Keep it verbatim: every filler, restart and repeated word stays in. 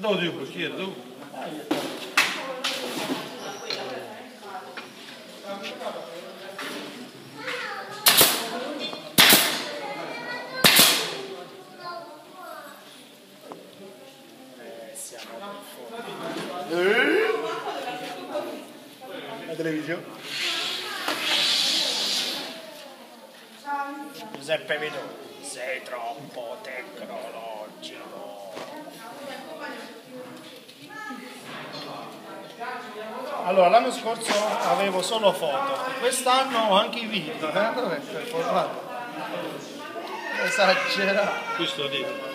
Dove un bicchiere, tu? Eh, siamo per fuori. La televisione? Giuseppe Vidoni, sei troppo tecnologico. Allora, l'anno scorso avevo solo foto, quest'anno ho anche i video, eh? Dov'è quel formato? Esagerato. Questo dico.